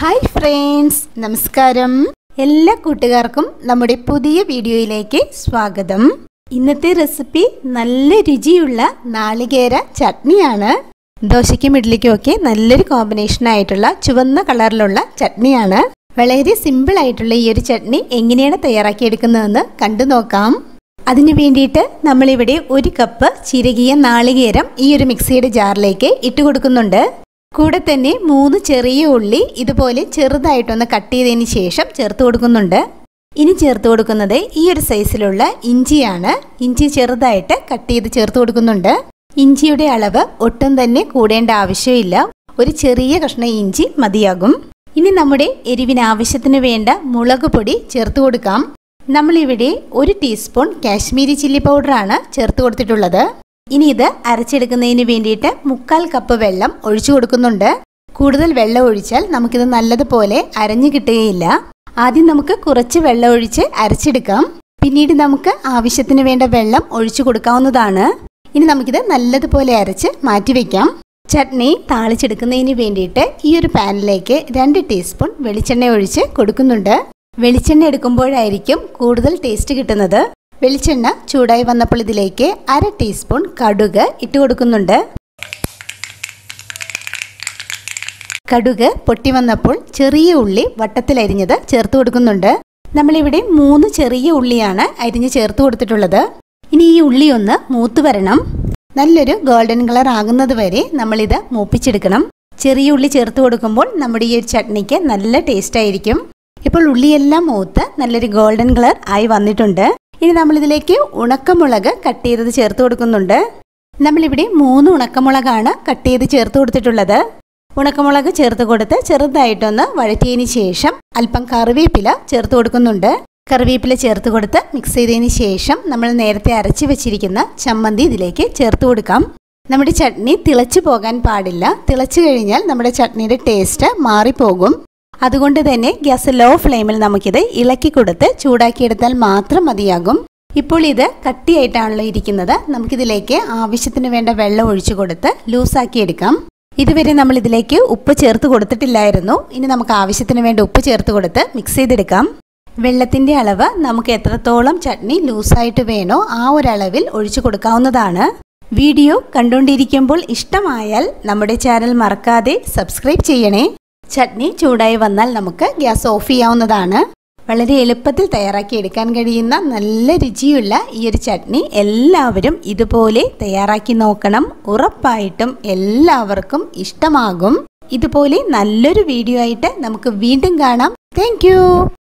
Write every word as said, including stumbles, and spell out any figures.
Hi friends, നമസ്കാരം. എല്ലാ കൂട്ടുകാർക്കും നമ്മുടെ പുതിയ വീഡിയോയിലേക്ക് സ്വാഗതം. ഇന്നത്തെ റെസിപ്പി നല്ല രുചിയുള്ള നാളികേര ചട്നിയാണ്. ദോശയ്ക്കും ഇഡ്ലിക്കും ഒക്കെ നല്ലൊരു കോമ്പിനേഷൻ ആയിട്ടുള്ള ചുവന്ന കളറിലുള്ള ചട്നിയാണ്. വളരെ സിമ്പിൾ ആയിട്ടുള്ള ഈ ഒരു ചട്നി എങ്ങനെയാണ് തയ്യാറാക്കിയെടുക്കുന്നതെന്ന് കണ്ടു നോക്കാം. അതിനു വേണ്ടിയിട്ട് നമ്മളിവിടെ ഒരു കപ്പ് ചിരകിയ നാളികേരം ഈ ഒരു മിക്സിയുടെ ജാറിലേക്ക് ഇട്ട് കൊടുക്കുന്നുണ്ട്. കൂടെ തന്നെ മൂന്ന് ചെറിയ ഉള്ളി ഇതുപോലെ ചെറുതായിട്ടൊന്ന് കട്ട് ചെയ്തതിന് ശേഷം ചേർത്ത് കൊടുക്കുന്നുണ്ട്. ഇനി ചേർത്ത് കൊടുക്കുന്നത് ഈ ഒരു സൈസിലുള്ള ഇഞ്ചിയാണ്. ഇഞ്ചി ചെറുതായിട്ട് കട്ട് ചെയ്ത് ചേർത്ത് കൊടുക്കുന്നുണ്ട്. ഇഞ്ചിയുടെ അളവ് ഒട്ടും തന്നെ കൂടേണ്ട ആവശ്യമില്ല. ഒരു ചെറിയ കഷ്ണം ഇഞ്ചി മതിയാകും. ഇനി നമ്മുടെ എരിവിന് ആവശ്യത്തിന് വേണ്ട മുളക് പൊടി ചേർത്ത് കൊടുക്കാം. നമ്മളിവിടെ ഒരു ടീസ്പൂൺ കാശ്മീരി ചില്ലി പൗഡറാണ് ചേർത്ത് കൊടുത്തിട്ടുള്ളത്. ഇനി ഇത് അരച്ചെടുക്കുന്നതിന് വേണ്ടിയിട്ട് മുക്കാൽ കപ്പ് വെള്ളം ഒഴിച്ചു കൊടുക്കുന്നുണ്ട്. കൂടുതൽ വെള്ളം ഒഴിച്ചാൽ നമുക്കിത് നല്ലതുപോലെ അരഞ്ഞു കിട്ടുകയില്ല. ആദ്യം നമുക്ക് കുറച്ച് വെള്ളം ഒഴിച്ച് അരച്ചെടുക്കാം. പിന്നീട് നമുക്ക് ആവശ്യത്തിന് വേണ്ട വെള്ളം ഒഴിച്ചു കൊടുക്കാവുന്നതാണ്. ഇനി നമുക്കിത് നല്ലതുപോലെ അരച്ച് മാറ്റിവെക്കാം. ചട്നി താളിച്ചെടുക്കുന്നതിന് വേണ്ടിയിട്ട് ഈ ഒരു പാനിലേക്ക് രണ്ട് ടീസ്പൂൺ വെളിച്ചെണ്ണ ഒഴിച്ച് കൊടുക്കുന്നുണ്ട്. വെളിച്ചെണ്ണ എടുക്കുമ്പോഴായിരിക്കും കൂടുതൽ ടേസ്റ്റ് കിട്ടുന്നത്. വെളിച്ചെണ്ണ ചൂടായി വന്നപ്പോൾ ഇതിലേക്ക് അര ടീസ്പൂൺ കടുക് ഇട്ട് കൊടുക്കുന്നുണ്ട്. കടുക് പൊട്ടി വന്നപ്പോൾ ചെറിയ ഉള്ളി വട്ടത്തിലരിഞ്ഞത് ചേർത്ത് കൊടുക്കുന്നുണ്ട്. നമ്മളിവിടെ മൂന്ന് ചെറിയ ഉള്ളിയാണ് അരിഞ്ഞ് ചേർത്ത് കൊടുത്തിട്ടുള്ളത്. ഇനി ഈ ഉള്ളി ഒന്ന് മൂത്ത് വരണം. നല്ലൊരു ഗോൾഡൻ കളർ ആകുന്നത് വരെ നമ്മളിത് മൂപ്പിച്ചെടുക്കണം. ചെറിയ ഉള്ളി ചേർത്ത് കൊടുക്കുമ്പോൾ നമ്മുടെ ഈ ഒരു ചട്നിക്ക് നല്ല ടേസ്റ്റ് ആയിരിക്കും. ഇപ്പോൾ ഉള്ളിയെല്ലാം മൂത്ത് നല്ലൊരു ഗോൾഡൻ കളർ ആയി വന്നിട്ടുണ്ട്. ഇനി നമ്മളിതിലേക്ക് ഉണക്കമുളക് കട്ട് ചെയ്തത് ചേർത്ത് കൊടുക്കുന്നുണ്ട്. നമ്മളിവിടെ മൂന്ന് ഉണക്കമുളകാണ് കട്ട് ചെയ്ത് ചേർത്ത് കൊടുത്തിട്ടുള്ളത്. ഉണക്കമുളക് ചേർത്ത് കൊടുത്ത് ചെറുതായിട്ടൊന്ന് വഴറ്റിയതിന് ശേഷം അല്പം കറിവേപ്പില ചേർത്ത് കൊടുക്കുന്നുണ്ട്. കറിവേപ്പില ചേർത്ത് കൊടുത്ത് മിക്സ് ചെയ്തതിന് ശേഷം നമ്മൾ നേരത്തെ അരച്ച് വെച്ചിരിക്കുന്ന ചമ്മന്തി ഇതിലേക്ക് ചേർത്ത് കൊടുക്കാം. നമ്മുടെ ചട്നി തിളച്ചു പോകാൻ പാടില്ല. തിളച്ചു കഴിഞ്ഞാൽ നമ്മുടെ ചട്നിയുടെ ടേസ്റ്റ് മാറിപ്പോകും. അതുകൊണ്ട് തന്നെ ഗ്യാസ് ലോ ഫ്ലെയിമിൽ നമുക്കിത് ഇളക്കി കൊടുത്ത് ചൂടാക്കിയെടുത്താൽ മാത്രം മതിയാകും. ഇപ്പോൾ ഇത് കട്ടിയായിട്ടാണല്ലോ ഇരിക്കുന്നത്. നമുക്കിതിലേക്ക് ആവശ്യത്തിന് വേണ്ട വെള്ളം ഒഴിച്ചു കൊടുത്ത് ലൂസാക്കിയെടുക്കാം. ഇതുവരെ നമ്മൾ ഇതിലേക്ക് ഉപ്പ് ചേർത്ത് കൊടുത്തിട്ടില്ലായിരുന്നു. ഇനി നമുക്ക് ആവശ്യത്തിന് വേണ്ട ഉപ്പ് ചേർത്ത് കൊടുത്ത് മിക്സ് ചെയ്തെടുക്കാം. വെള്ളത്തിൻ്റെ അളവ് നമുക്ക് എത്രത്തോളം ചട്നി ലൂസായിട്ട് വേണോ ആ ഒരളവിൽ ഒഴിച്ചു കൊടുക്കാവുന്നതാണ്. വീഡിയോ കണ്ടുകൊണ്ടിരിക്കുമ്പോൾ ഇഷ്ടമായാൽ നമ്മുടെ ചാനൽ മറക്കാതെ സബ്സ്ക്രൈബ് ചെയ്യണേ. ചട്നി ചൂടായി വന്നാൽ നമുക്ക് ഗ്യാസ് ഓഫ് ചെയ്യാവുന്നതാണ്. വളരെ എളുപ്പത്തിൽ തയ്യാറാക്കി എടുക്കാൻ കഴിയുന്ന നല്ല രുചിയുള്ള ഈ ഒരു ചട്നി എല്ലാവരും ഇതുപോലെ തയ്യാറാക്കി നോക്കണം. ഉറപ്പായിട്ടും എല്ലാവർക്കും ഇഷ്ടമാകും. ഇതുപോലെ നല്ലൊരു വീഡിയോ ആയിട്ട് നമുക്ക് വീണ്ടും കാണാം. താങ്ക്